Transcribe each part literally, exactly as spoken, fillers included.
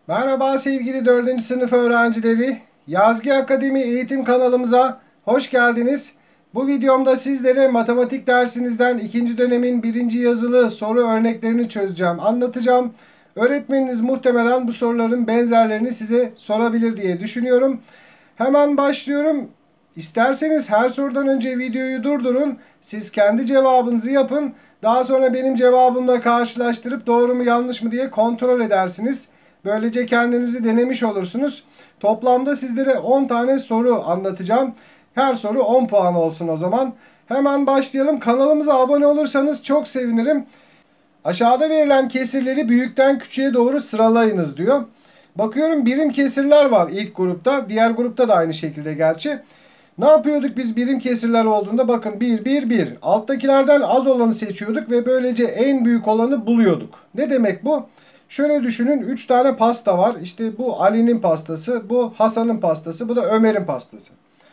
Merhaba sevgili dördüncü sınıf öğrencileri. Yazgi Akademi eğitim kanalımıza hoş geldiniz. Bu videomda sizlere matematik dersinizden ikinci dönemin birinci yazılı soru örneklerini çözeceğim, anlatacağım. Öğretmeniniz muhtemelen bu soruların benzerlerini size sorabilir diye düşünüyorum. Hemen başlıyorum. İsterseniz her sorudan önce videoyu durdurun. Siz kendi cevabınızı yapın. Daha sonra benim cevabımla karşılaştırıp doğru mu yanlış mı diye kontrol edersiniz. Böylece kendinizi denemiş olursunuz. Toplamda sizlere on tane soru anlatacağım. Her soru on puan olsun o zaman. Hemen başlayalım. Kanalımıza abone olursanız çok sevinirim. Aşağıda verilen kesirleri büyükten küçüğe doğru sıralayınız diyor. Bakıyorum birim kesirler var ilk grupta. Diğer grupta da aynı şekilde gerçi. Ne yapıyorduk biz birim kesirler olduğunda? Bakın bir, bir, bir. Alttakilerden az olanı seçiyorduk ve böylece en büyük olanı buluyorduk. Ne demek bu? Şöyle düşünün, üç tane pasta var. İşte bu Ali'nin pastası, bu Hasan'ın pastası, bu da Ömer'in pastası.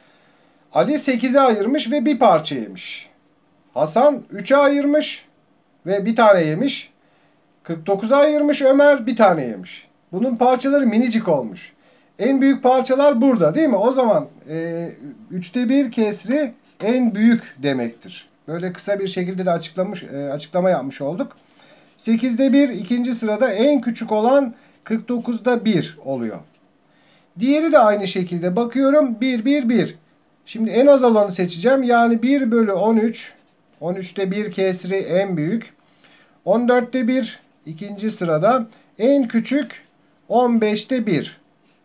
Ali sekize ayırmış ve bir parça yemiş. Hasan üçe ayırmış ve bir tane yemiş. kırk dokuza ayırmış Ömer, bir tane yemiş. Bunun parçaları minicik olmuş. En büyük parçalar burada değil mi? O zaman e, üçte bir kesri en büyük demektir. Böyle kısa bir şekilde de açıklamış, e, açıklama yapmış olduk. sekizde bir ikinci sırada, en küçük olan kırk dokuzda bir oluyor. Diğeri de aynı şekilde bakıyorum. bir, bir, bir. Şimdi en az olanı seçeceğim. Yani bir bölü on üç. on üçte bir kesri en büyük. on dörtte bir ikinci sırada. En küçük on beşte bir.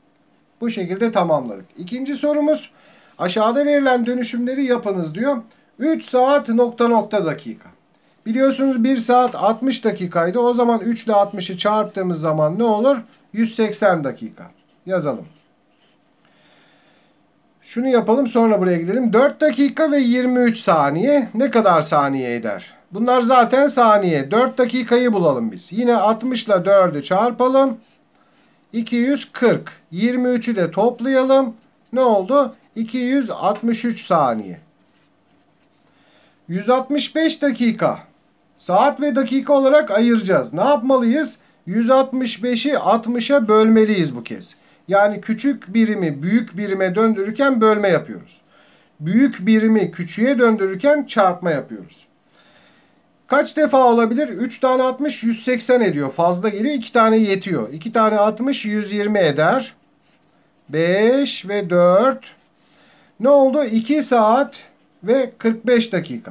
Bu şekilde tamamladık. İkinci sorumuz, aşağıda verilen dönüşümleri yapınız diyor. üç saat nokta nokta dakika. Biliyorsunuz bir saat altmış dakikaydı. O zaman üç ile altmışı çarptığımız zaman ne olur? yüz seksen dakika. Yazalım. Şunu yapalım, sonra buraya gidelim. dört dakika ve yirmi üç saniye ne kadar saniye eder? Bunlar zaten saniye. dört dakikayı bulalım biz. Yine altmış ile dördü çarpalım. iki yüz kırk. yirmi üçü de toplayalım. Ne oldu? iki yüz altmış üç saniye. yüz altmış beş dakika. Saat ve dakika olarak ayıracağız. Ne yapmalıyız? yüz altmış beşi altmışa bölmeliyiz bu kez. Yani küçük birimi büyük birime döndürürken bölme yapıyoruz. Büyük birimi küçüğe döndürürken çarpma yapıyoruz. Kaç defa olabilir? üç tane altmış yüz seksen ediyor. Fazla geliyor. iki tane yetiyor. iki tane altmış yüz yirmi eder. beş ve dört. Ne oldu? iki saat ve kırk beş dakika.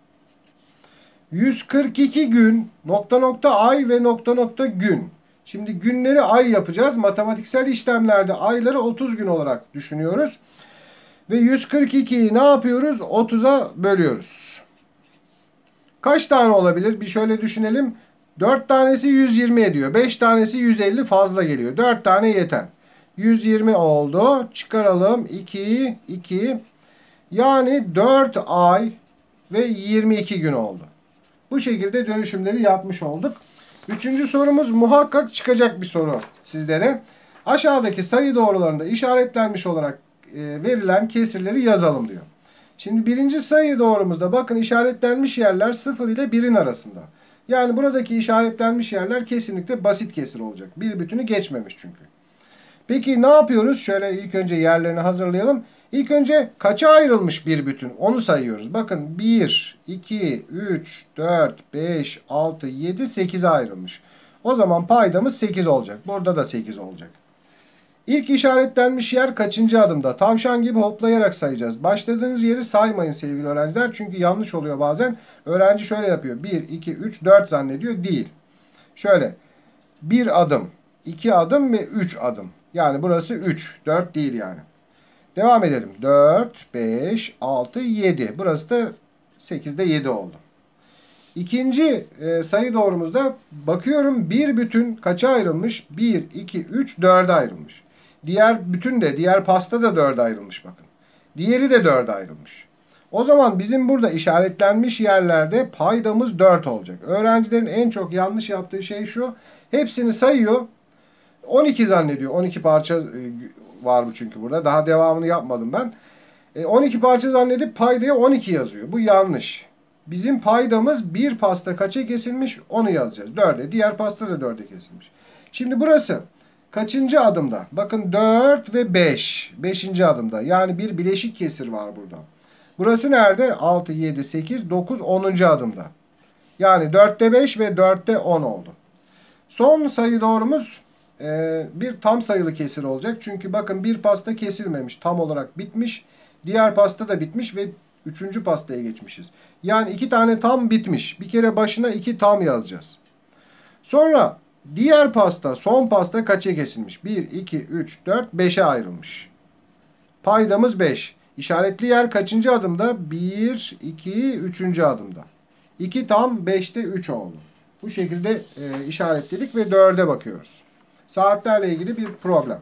yüz kırk iki gün, nokta nokta ay ve nokta nokta gün. Şimdi günleri ay yapacağız. Matematiksel işlemlerde ayları otuz gün olarak düşünüyoruz. Ve yüz kırk ikiyi ne yapıyoruz? otuza bölüyoruz. Kaç tane olabilir? Bir şöyle düşünelim. dört tanesi yüz yirmi ediyor. beş tanesi yüz elli, fazla geliyor. dört tane yeter. yüz yirmi oldu. Çıkaralım. iki, iki. Yani dört ay ve yirmi iki gün oldu. Bu şekilde dönüşümleri yapmış olduk. Üçüncü sorumuz muhakkak çıkacak bir soru sizlere. Aşağıdaki sayı doğrularında işaretlenmiş olarak e, verilen kesirleri yazalım diyor. Şimdi birinci sayı doğrumuzda bakın işaretlenmiş yerler sıfır ile birin arasında. Yani buradaki işaretlenmiş yerler kesinlikle basit kesir olacak. Bir bütünü geçmemiş çünkü. Peki ne yapıyoruz? Şöyle ilk önce yerlerini hazırlayalım. İlk önce kaça ayrılmış bir bütün? Onu sayıyoruz. Bakın bir, iki, üç, dört, beş, altı, yedi, sekize ayrılmış. O zaman paydamız sekiz olacak. Burada da sekiz olacak. İlk işaretlenmiş yer kaçıncı adımda? Tavşan gibi hoplayarak sayacağız. Başladığınız yeri saymayın sevgili öğrenciler. Çünkü yanlış oluyor bazen. Öğrenci şöyle yapıyor. bir, iki, üç, dört zannediyor. Değil. Şöyle. bir adım, iki adım ve üç adım. Yani burası üç. dört değil yani. Devam edelim. dört, beş, altı, yedi. Burası da sekizde yedi oldu. İkinci e, sayı doğrumuzda bakıyorum bir bütün kaça ayrılmış? bir, iki, üç, dörde ayrılmış. Diğer bütün de, diğer pasta da dörde ayrılmış bakın. Diğeri de dörde ayrılmış. O zaman bizim burada işaretlenmiş yerlerde paydamız dört olacak. Öğrencilerin en çok yanlış yaptığı şey şu. Hepsini sayıyor. on iki zannediyor. on iki parça var bu çünkü burada. Daha devamını yapmadım ben. on iki parça zannedip paydaya on iki yazıyor. Bu yanlış. Bizim paydamız bir pasta kaça kesilmiş onu yazacağız. dörde. Diğer pasta da dörde kesilmiş. Şimdi burası Kaçıncı adımda? Bakın dört ve beş. beşinci adımda. Yani bir bileşik kesir var burada. Burası nerede? altı, yedi, sekiz, dokuz, onuncu adımda. Yani dörtte beş ve dörtte on oldu. Son sayı doğrumuz e, bir tam sayılı kesir olacak. Çünkü bakın bir pasta kesilmemiş. Tam olarak bitmiş. Diğer pasta da bitmiş ve üçüncü pastaya geçmişiz. Yani iki tane tam bitmiş. Bir kere başına iki tam yazacağız. Sonra diğer pasta, son pasta kaça kesilmiş? bir, iki, üç, dört, beşe ayrılmış. Paydamız beş. İşaretli yer kaçıncı adımda? bir, iki, üçüncü adımda. iki tam, beşte üç oldu. Bu şekilde e, işaretledik ve dörde bakıyoruz. Saatlerle ilgili bir problem.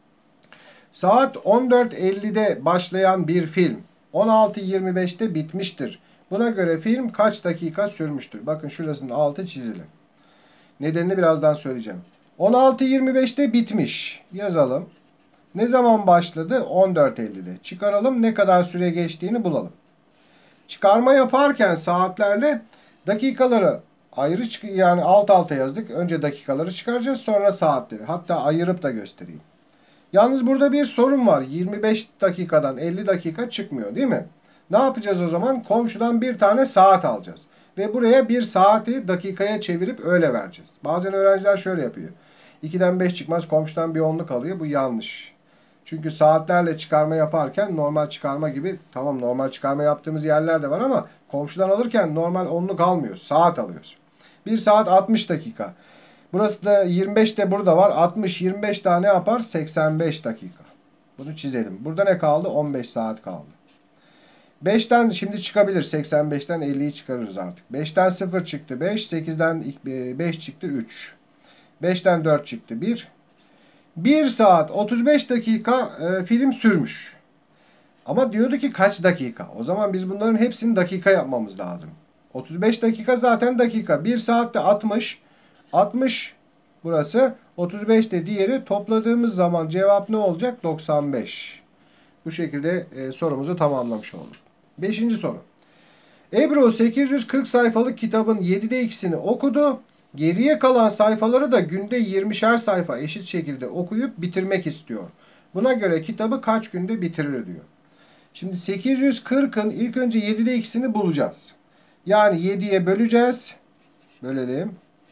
Saat on dört ellide başlayan bir film on altı yirmi beşte bitmiştir. Buna göre film kaç dakika sürmüştür? Bakın şurasının altı çizili. Nedenini birazdan söyleyeceğim. on altı yirmi beşte bitmiş. Yazalım. Ne zaman başladı? on dört ellide. Çıkaralım, ne kadar süre geçtiğini bulalım. Çıkarma yaparken saatlerle dakikaları ayrı, yani alt alta yazdık. Önce dakikaları çıkaracağız, sonra saatleri. Hatta ayırıp da göstereyim. Yalnız burada bir sorun var. yirmi beş dakikadan elli dakika çıkmıyor, değil mi? Ne yapacağız o zaman? Komşudan bir tane saat alacağız. Ve buraya bir saati dakikaya çevirip öyle vereceğiz. Bazen öğrenciler şöyle yapıyor. ikiden beş çıkmaz, komşudan bir onluk alıyor. Bu yanlış. Çünkü saatlerle çıkarma yaparken normal çıkarma gibi, tamam normal çıkarma yaptığımız yerler de var ama komşudan alırken normal onluk almıyoruz. Saat alıyoruz. bir saat altmış dakika. Burası da yirmi beş de burada var. altmış, yirmi beş daha ne yapar? seksen beş dakika. Bunu çizelim. Burada ne kaldı? on beş saat kaldı. beşten şimdi çıkabilir. seksen beşten elliyi çıkarırız artık. beşten sıfır çıktı beş. sekizden beş çıktı üç. beşten dört çıktı bir. bir saat otuz beş dakika e, film sürmüş. Ama diyordu ki kaç dakika? O zaman biz bunların hepsini dakika yapmamız lazım. otuz beş dakika zaten dakika. bir saatte altmış. altmış burası. otuz beş de diğeri. Topladığımız zaman cevap ne olacak? doksan beş. Bu şekilde e, sorumuzu tamamlamış olduk. Beşinci soru. Ebru sekiz yüz kırk sayfalık kitabın yedide ikisini okudu. Geriye kalan sayfaları da günde yirmişer sayfa eşit şekilde okuyup bitirmek istiyor. Buna göre kitabı kaç günde bitirir diyor. Şimdi sekiz yüz kırkın ilk önce yedide ikisini bulacağız. Yani yediye böleceğiz. Bölelim.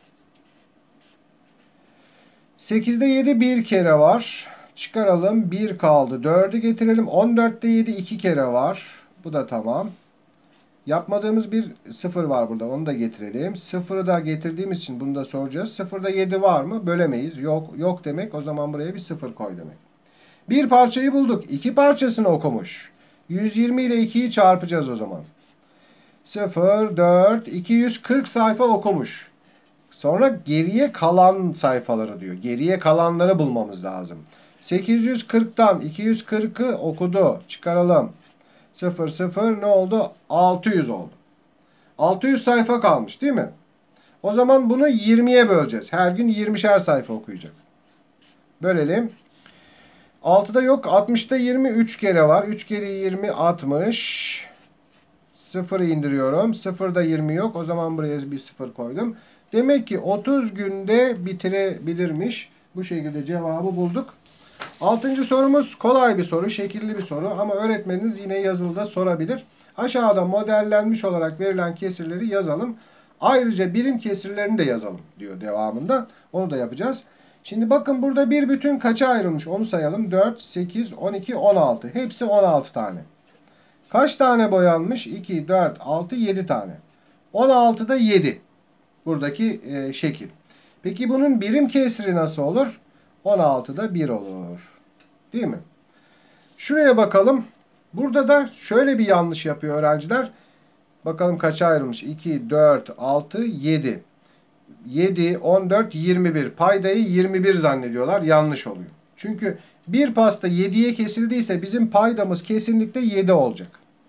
sekizde yedi bir kere var. Çıkaralım. bir kaldı. dördü getirelim. on dörtte yedi iki kere var. Bu da tamam. Yapmadığımız bir sıfır var burada. Onu da getirelim. Sıfırı da getirdiğimiz için bunu da soracağız. Sıfırda yedi var mı? Bölemeyiz. Yok. Yok demek. O zaman buraya bir sıfır koy demek. Bir parçayı bulduk. İki parçasını okumuş. yüz yirmi ile ikiyi çarpacağız o zaman. sıfır, dört, iki yüz kırk sayfa okumuş. Sonra geriye kalan sayfaları diyor. Geriye kalanları bulmamız lazım. sekiz yüz kırktan iki yüz kırkı okudu. Çıkaralım. sıfır, sıfır ne oldu? altı yüz oldu. altı yüz sayfa kalmış değil mi? O zaman bunu yirmiye böleceğiz. Her gün yirmişer sayfa okuyacak. Bölelim. altıda yok. altmışta yirmi üç kere var. üç kere yirmi altmış. sıfırı indiriyorum. sıfırda yirmi yok. O zaman buraya bir sıfır koydum. Demek ki otuz günde bitirebilirmiş. Bu şekilde cevabı bulduk. Altıncı sorumuz kolay bir soru, şekilli bir soru ama öğretmeniniz yine yazılıda sorabilir. Aşağıda modellenmiş olarak verilen kesirleri yazalım. Ayrıca birim kesirlerini de yazalım diyor devamında. Onu da yapacağız. Şimdi bakın burada bir bütün kaça ayrılmış onu sayalım. dört, sekiz, on iki, on altı. Hepsi on altı tane. Kaç tane boyanmış? iki, dört, altı, yedi tane. on altıda yedi. Buradaki e, şekil. Peki bunun birim kesiri nasıl olur? on altıda bir olur. Değil mi? Şuraya bakalım. Burada da şöyle bir yanlış yapıyor öğrenciler. Bakalım kaça ayrılmış? iki, dört, altı, yedi. yedi, on dört, yirmi bir. Paydayı yirmi bir zannediyorlar. Yanlış oluyor. Çünkü bir pasta yediye kesildiyse bizim paydamız kesinlikle yedi olacak.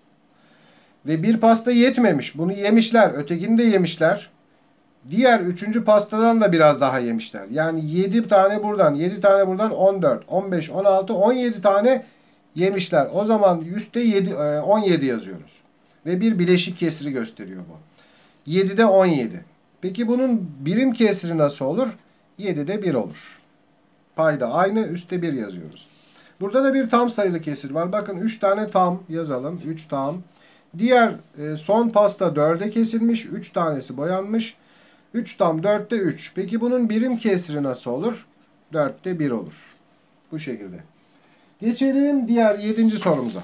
Ve bir pasta yetmemiş. Bunu yemişler. Ötekini de yemişler. Diğer üçüncü pastadan da biraz daha yemişler. Yani yedi tane buradan, yedi tane buradan, on dört, on beş, on altı, on yedi tane yemişler. O zaman yüzde yedi, on yedi yazıyoruz. Ve bir bileşik kesiri gösteriyor bu. yedide on yedi. Peki bunun birim kesiri nasıl olur? yedide bir olur. Payda aynı. Üstte bir yazıyoruz. Burada da bir tam sayılı kesir var. Bakın üç tane tam yazalım. üç tam. Diğer e, son pasta dörde kesilmiş. üç tanesi boyanmış. üç tam dörtte üç. Peki bunun birim kesri nasıl olur? dörtte bir olur. Bu şekilde. Geçelim diğer yedinci sorumuza.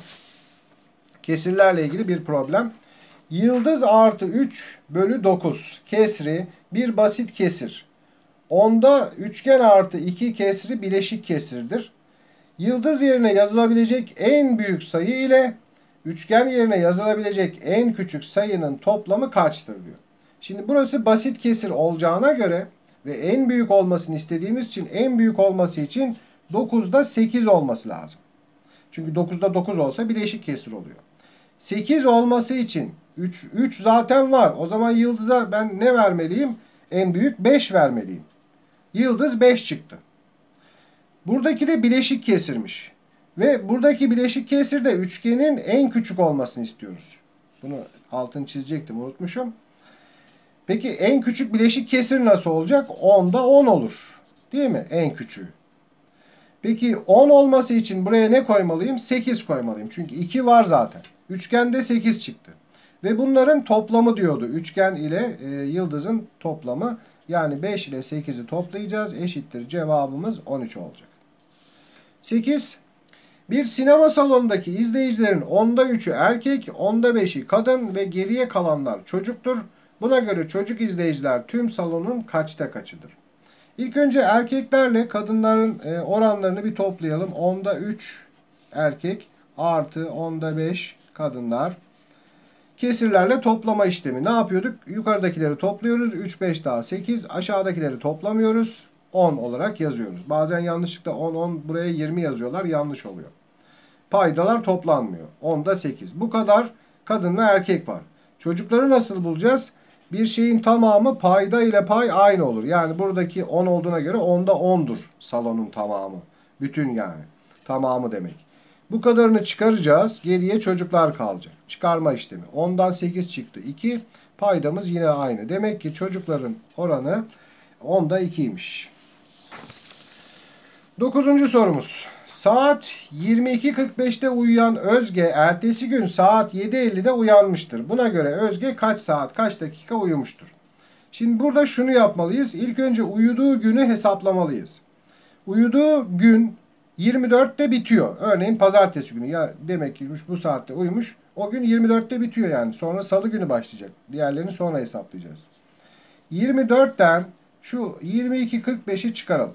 Kesirlerle ilgili bir problem. Yıldız artı üç bölü dokuz kesri bir basit kesir. Onda üçgen artı iki kesri bileşik kesirdir. Yıldız yerine yazılabilecek en büyük sayı ile üçgen yerine yazılabilecek en küçük sayının toplamı kaçtır diyor. Şimdi burası basit kesir olacağına göre ve en büyük olmasını istediğimiz için en büyük olması için dokuzda sekiz olması lazım. Çünkü dokuzda dokuz olsa bileşik kesir oluyor. sekiz olması için üç, üç zaten var. O zaman yıldıza ben ne vermeliyim? En büyük beş vermeliyim. Yıldız beş çıktı. Buradaki de bileşik kesirmiş. Ve buradaki bileşik kesirde üçgenin en küçük olmasını istiyoruz. Bunu altını çizecektim, unutmuşum. Peki en küçük bileşik kesir nasıl olacak? onda on olur. Değil mi? En küçüğü. Peki on olması için buraya ne koymalıyım? sekiz koymalıyım. Çünkü iki var zaten. Üçgende sekiz çıktı. Ve bunların toplamı diyordu. Üçgen ile e, yıldızın toplamı. Yani beş ile sekizi toplayacağız. Eşittir. Cevabımız on üç olacak. sekiz. Bir sinema salonundaki izleyicilerin onda üçü erkek, onda beşi kadın ve geriye kalanlar çocuktur. Buna göre çocuk izleyiciler tüm salonun kaçta kaçıdır? İlk önce erkeklerle kadınların oranlarını bir toplayalım. onda üç erkek artı onda beş kadınlar. Kesirlerle toplama işlemi. Ne yapıyorduk? Yukarıdakileri topluyoruz. üç, beş daha sekiz. Aşağıdakileri toplamıyoruz. on olarak yazıyoruz. Bazen yanlışlıkla on, on buraya yirmi yazıyorlar. Yanlış oluyor. Paydalar toplanmıyor. onda sekiz. Bu kadar kadın ve erkek var. Çocukları nasıl bulacağız? Bir şeyin tamamı payda ile pay aynı olur. Yani buradaki on olduğuna göre onda ondur salonun tamamı. Bütün yani. Tamamı demek. Bu kadarını çıkaracağız. Geriye çocuklar kalacak. Çıkarma işlemi. ondan sekiz çıktı. iki. Paydamız yine aynı. Demek ki çocukların oranı onda ikiymiş. Dokuzuncu sorumuz. Saat yirmi iki kırk beşte uyuyan Özge ertesi gün saat yedi ellide uyanmıştır. Buna göre Özge kaç saat kaç dakika uyumuştur? Şimdi burada şunu yapmalıyız. İlk önce uyuduğu günü hesaplamalıyız. Uyuduğu gün yirmi dörtte bitiyor. Örneğin pazartesi günü. Ya demek ki bu saatte uyumuş. O gün yirmi dörtte bitiyor yani. Sonra salı günü başlayacak. Diğerlerini sonra hesaplayacağız. yirmi dörtten şu yirmi iki kırk beşi çıkaralım.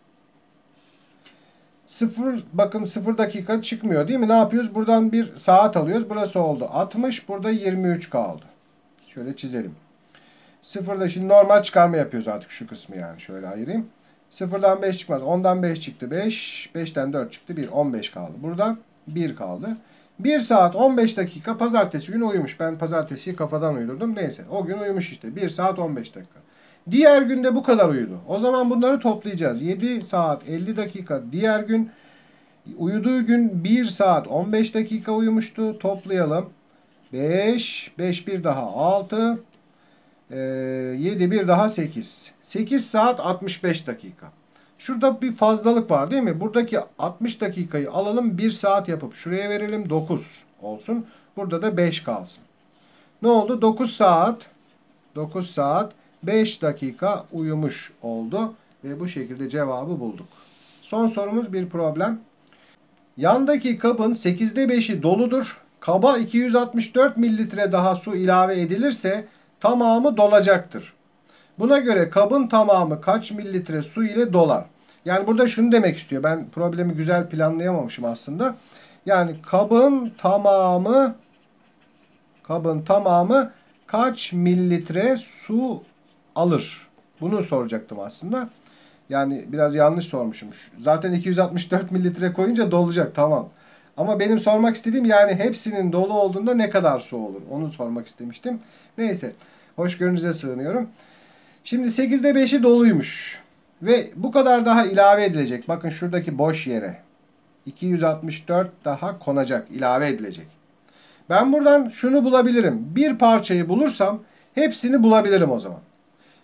Sıfır, bakın sıfır dakika çıkmıyor değil mi? Ne yapıyoruz? Buradan bir saat alıyoruz. Burası oldu altmış. Burada yirmi üç kaldı. Şöyle çizelim. Sıfırda şimdi normal çıkarma yapıyoruz artık şu kısmı yani. Şöyle ayırayım. Sıfırdan beş çıkmaz. ondan beş çıktı. beş. beşten dört çıktı. bir. on beş kaldı. Burada bir kaldı. bir saat on beş dakika pazartesi günü uyumuş. Ben pazartesiyi kafadan uydurdum. Neyse. O gün uyumuş işte. bir saat on beş dakika. Diğer günde bu kadar uyudu. O zaman bunları toplayacağız. yedi saat elli dakika diğer gün. Uyuduğu gün bir saat on beş dakika uyumuştu. Toplayalım. beş. beş bir daha altı. yedi bir daha sekiz. sekiz saat altmış beş dakika. Şurada bir fazlalık var değil mi? Buradaki altmış dakikayı alalım bir saat yapıp şuraya verelim dokuz olsun. Burada da beş kalsın. Ne oldu? dokuz saat dokuz saat beş dakika uyumuş oldu. Ve bu şekilde cevabı bulduk. Son sorumuz bir problem. Yandaki kabın sekizde beşi doludur. Kaba iki yüz altmış dört mililitre daha su ilave edilirse tamamı dolacaktır. Buna göre kabın tamamı kaç mililitre su ile dolar? Yani burada şunu demek istiyor. Ben problemi güzel planlayamamışım aslında. Yani kabın tamamı kabın tamamı kaç mililitre su alır? Bunu soracaktım aslında. Yani biraz yanlış sormuşum. Zaten iki yüz altmış dört mililitre koyunca dolacak, tamam. Ama benim sormak istediğim yani hepsinin dolu olduğunda ne kadar su olur? Onu sormak istemiştim. Neyse. Hoşgörünüze sığınıyorum. Şimdi sekizde beşi doluymuş. Ve bu kadar daha ilave edilecek. Bakın şuradaki boş yere. iki yüz altmış dört daha konacak. İlave edilecek. Ben buradan şunu bulabilirim. Bir parçayı bulursam hepsini bulabilirim o zaman.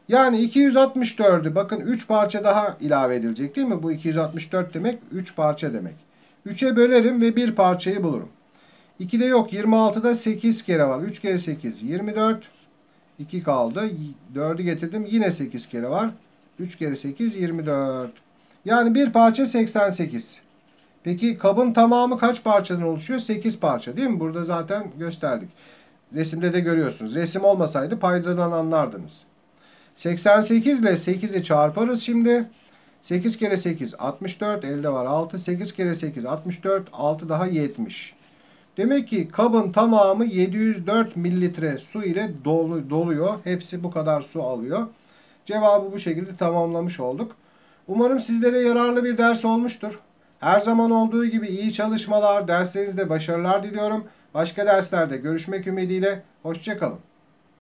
Yani iki yüz altmış dördü bakın üç parça daha ilave edilecek değil mi? Bu iki yüz altmış dört demek üç parça demek. üçe bölerim ve bir parçayı bulurum. ikide yok. yirmi altıda sekiz kere var. üç kere sekiz yirmi dört. iki kaldı. dördü getirdim. Yine sekiz kere var. üç kere sekiz yirmi dört. Yani bir parça seksen sekiz. Peki kabın tamamı kaç parçadan oluşuyor? sekiz parça değil mi? Burada zaten gösterdik. Resimde de görüyorsunuz. Resim olmasaydı paydadan anlardınız. seksen sekiz ile sekizi çarparız şimdi. sekiz kere sekiz altmış dört. Elde var altı. sekiz kere sekiz altmış dört. altı daha yetmiş. Demek ki kabın tamamı yedi yüz dört mililitre su ile dolu, doluyor. Hepsi bu kadar su alıyor. Cevabı bu şekilde tamamlamış olduk. Umarım sizlere yararlı bir ders olmuştur. Her zaman olduğu gibi iyi çalışmalar, derslerinizde başarılar diliyorum. Başka derslerde görüşmek ümidiyle. Hoşça kalın.